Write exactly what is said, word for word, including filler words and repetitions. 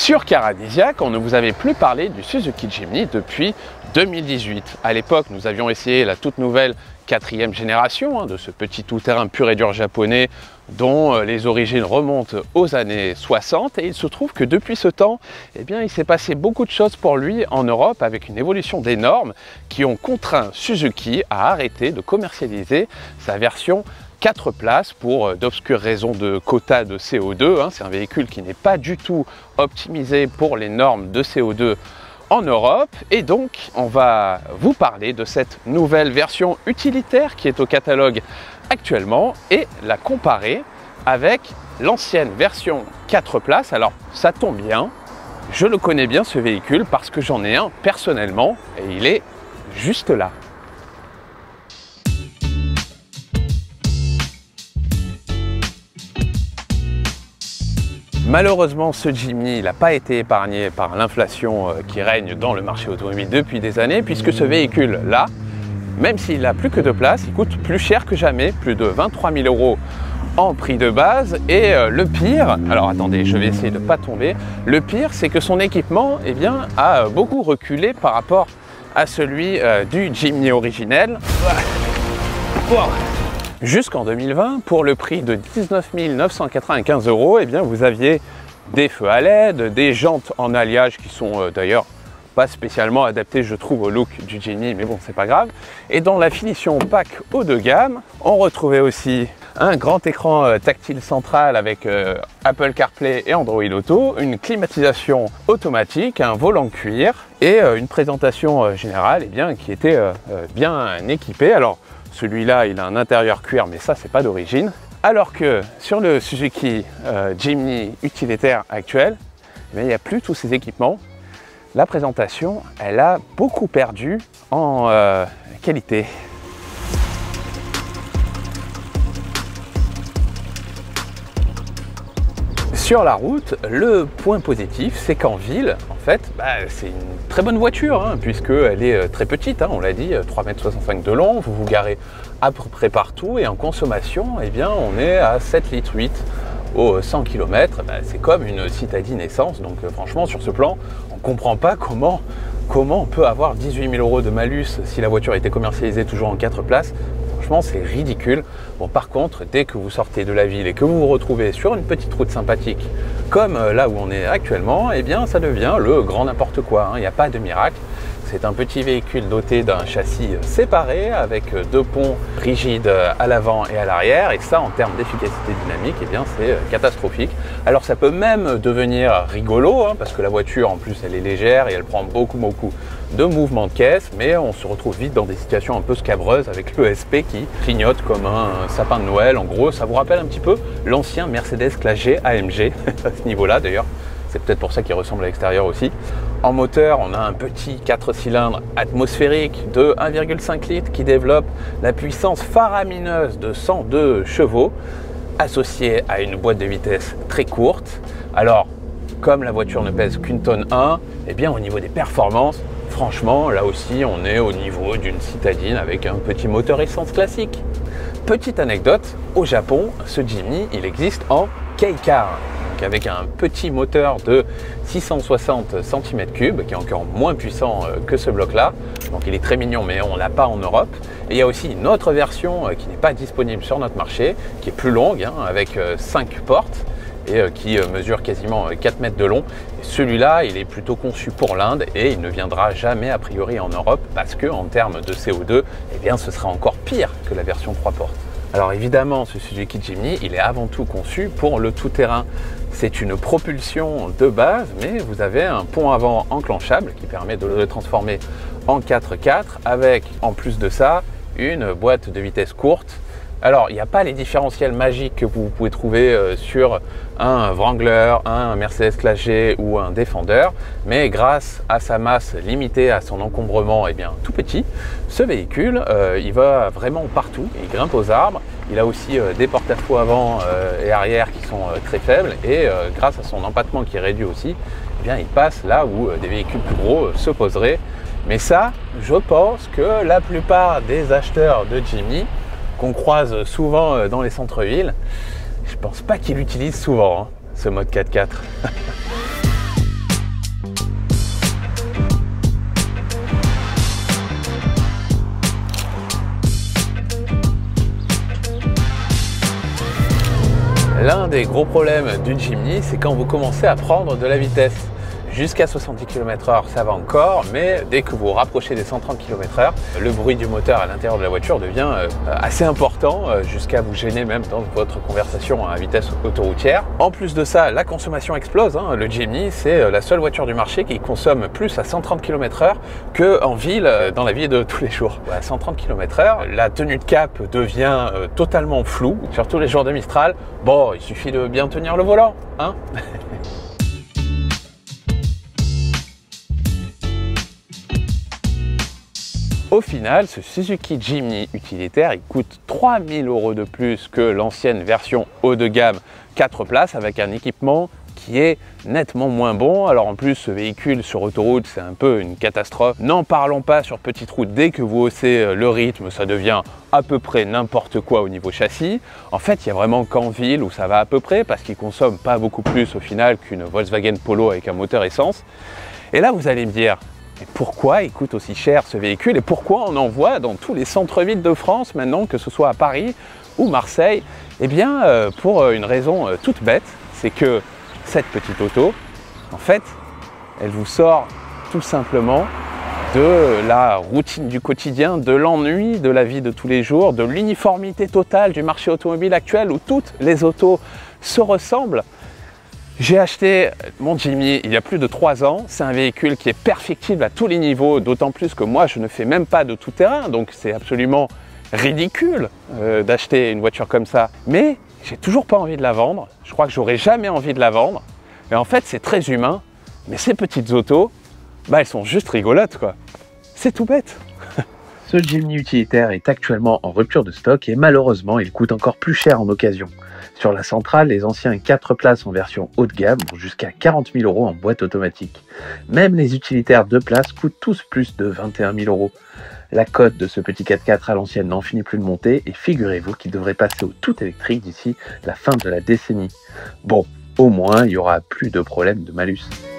Sur Caradisiac, on ne vous avait plus parlé du Suzuki Jimny depuis deux mille dix-huit. À l'époque, nous avions essayé la toute nouvelle quatrième génération hein, de ce petit tout-terrain pur et dur japonais dont euh, les origines remontent aux années soixante, et il se trouve que depuis ce temps, eh bien, il s'est passé beaucoup de choses pour lui en Europe avec une évolution des normes qui ont contraint Suzuki à arrêter de commercialiser sa version quatre places pour d'obscures raisons de quota de C O deux. Hein. C'est un véhicule qui n'est pas du tout optimisé pour les normes de C O deux en Europe, et donc on va vous parler de cette nouvelle version utilitaire qui est au catalogue actuellement et la comparer avec l'ancienne version quatre places. Alors ça tombe bien, je le connais bien ce véhicule parce que j'en ai un personnellement et il est juste là. Malheureusement, ce Jimny n'a pas été épargné par l'inflation qui règne dans le marché automobile depuis des années, puisque ce véhicule-là, même s'il n'a plus que deux places, il coûte plus cher que jamais, plus de vingt-trois mille euros en prix de base. Et le pire, alors attendez, je vais essayer de ne pas tomber, le pire c'est que son équipement eh bien, a beaucoup reculé par rapport à celui du Jimny originel. Wow. Jusqu'en deux mille vingt, pour le prix de dix-neuf mille neuf cent quatre-vingt-quinze euros, eh bien, vous aviez des feux à L E D, des jantes en alliage qui sont euh, d'ailleurs pas spécialement adaptées, je trouve, au look du Jimny, mais bon, c'est pas grave. Et dans la finition pack haut de gamme, on retrouvait aussi un grand écran euh, tactile central avec euh, Apple CarPlay et Android Auto, une climatisation automatique, un volant cuir et euh, une présentation euh, générale eh bien, qui était euh, euh, bien équipée. Alors, celui-là, il a un intérieur cuir, mais ça, c'est pas d'origine. Alors que sur le Suzuki euh, Jimny utilitaire actuel, eh il n'y a plus tous ces équipements. La présentation, elle a beaucoup perdu en euh, qualité. Sur la route, le point positif, c'est qu'en ville, en fait, bah, c'est une très bonne voiture, hein, puisqu'elle est très petite, hein, on l'a dit, trois mètres soixante-cinq de long, vous vous garez à peu près partout, et en consommation, eh bien, on est à sept litres huit au cent kilomètres, bah, c'est comme une citadine essence, donc euh, franchement, sur ce plan, on ne comprend pas comment, comment on peut avoir dix-huit mille euros de malus si la voiture était commercialisée toujours en quatre places. Franchement, c'est ridicule. Bon, par contre, dès que vous sortez de la ville et que vous vous retrouvez sur une petite route sympathique, comme là où on est actuellement, eh bien, ça devient le grand n'importe quoi. Il n'y a pas de miracle. C'est un petit véhicule doté d'un châssis séparé avec deux ponts rigides à l'avant et à l'arrière, et ça, en termes d'efficacité dynamique, eh bien, c'est catastrophique. Alors, ça peut même devenir rigolo, hein, parce que la voiture, en plus, elle est légère et elle prend beaucoup, beaucoup de mouvements de caisse, mais on se retrouve vite dans des situations un peu scabreuses avec l'E S P qui clignote comme un sapin de Noël. En gros, ça vous rappelle un petit peu l'ancien Mercedes Classe G A M G à ce niveau-là, d'ailleurs. C'est peut-être pour ça qu'il ressemble à l'extérieur aussi. En moteur, on a un petit quatre cylindres atmosphérique de un virgule cinq litres qui développe la puissance faramineuse de cent deux chevaux, associée à une boîte de vitesse très courte. Alors, comme la voiture ne pèse qu'une tonne un, eh bien au niveau des performances, franchement, là aussi, on est au niveau d'une citadine avec un petit moteur essence classique. Petite anecdote, au Japon, ce Jimny, il existe en Kei-Car, avec un petit moteur de six cent soixante centimètres cubes qui est encore moins puissant que ce bloc là, donc il est très mignon mais on l'a pas en Europe. Et il y a aussi une autre version qui n'est pas disponible sur notre marché, qui est plus longue, hein, avec cinq portes et qui mesure quasiment quatre mètres de long. Celui-là, il est plutôt conçu pour l'Inde et il ne viendra jamais a priori en Europe parce que en termes de C O deux, eh bien, ce sera encore pire que la version trois portes. Alors évidemment, ce Suzuki Jimny, il est avant tout conçu pour le tout-terrain. C'est une propulsion de base, mais vous avez un pont avant enclenchable qui permet de le transformer en quatre quatre avec, en plus de ça, une boîte de vitesse courte. Alors, il n'y a pas les différentiels magiques que vous pouvez trouver sur un Wrangler, un Mercedes Classe G ou un Defender, mais grâce à sa masse limitée, à son encombrement eh bien, tout petit, ce véhicule, euh, il va vraiment partout, il grimpe aux arbres, il a aussi euh, des porte-à-faux avant euh, et arrière qui sont euh, très faibles, et euh, grâce à son empattement qui est réduit aussi, eh bien, il passe là où euh, des véhicules plus gros euh, se poseraient. Mais ça, je pense que la plupart des acheteurs de Jimny, qu'on croise souvent dans les centres-villes, je pense pas qu'ils l'utilisent souvent, hein, ce mode quatre quatre. L'un des gros problèmes du Jimny, c'est quand vous commencez à prendre de la vitesse. Jusqu'à soixante-dix kilomètres heure, ça va encore, mais dès que vous vous rapprochez des cent trente kilomètres heure, le bruit du moteur à l'intérieur de la voiture devient euh, assez important, euh, jusqu'à vous gêner même dans votre conversation à vitesse autoroutière. En plus de ça, la consommation explose. Hein. Le Jimny, c'est la seule voiture du marché qui consomme plus à cent trente kilomètres heure qu'en ville, euh, dans la vie de tous les jours. À cent trente kilomètres heure, la tenue de cap devient euh, totalement floue, surtout les jours de Mistral. Bon, il suffit de bien tenir le volant, hein. Au final, ce Suzuki Jimny utilitaire, il coûte trois mille euros de plus que l'ancienne version haut de gamme quatre places avec un équipement qui est nettement moins bon. Alors en plus, ce véhicule sur autoroute, c'est un peu une catastrophe. N'en parlons pas sur petite route, dès que vous haussez le rythme, ça devient à peu près n'importe quoi au niveau châssis. En fait, il n'y a vraiment qu'en ville où ça va à peu près parce qu'il consomme pas beaucoup plus au final qu'une Volkswagen Polo avec un moteur essence. Et là, vous allez me dire, et pourquoi il coûte aussi cher ce véhicule et pourquoi on en voit dans tous les centres-villes de France maintenant, que ce soit à Paris ou Marseille? Eh bien, euh, pour une raison euh, toute bête, c'est que cette petite auto, en fait, elle vous sort tout simplement de la routine du quotidien, de l'ennui de la vie de tous les jours, de l'uniformité totale du marché automobile actuel où toutes les autos se ressemblent. J'ai acheté mon Jimny il y a plus de trois ans, c'est un véhicule qui est perfectible à tous les niveaux, d'autant plus que moi je ne fais même pas de tout-terrain, donc c'est absolument ridicule euh, d'acheter une voiture comme ça. Mais j'ai toujours pas envie de la vendre, je crois que j'aurai jamais envie de la vendre, mais en fait c'est très humain, mais ces petites autos, bah elles sont juste rigolotes quoi, c'est tout bête. Ce Jimny utilitaire est actuellement en rupture de stock et malheureusement il coûte encore plus cher en occasion. Sur la centrale, les anciens quatre places en version haut de gamme vont jusqu'à quarante mille euros en boîte automatique. Même les utilitaires deux places coûtent tous plus de vingt et un mille euros. La cote de ce petit quatre-quatre à l'ancienne n'en finit plus de monter et figurez-vous qu'il devrait passer au tout électrique d'ici la fin de la décennie. Bon, au moins il y aura plus de problème de malus.